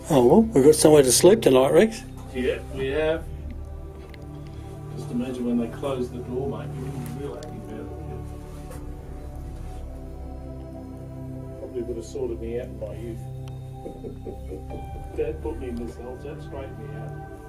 Oh well, we've got somewhere to sleep tonight, Rex. Yeah, we have. Just imagine when they close the door, mate. You wouldn't be real happy about it. Probably would have sorted me out in my youth. Dad put me in the cells, that straightened me out.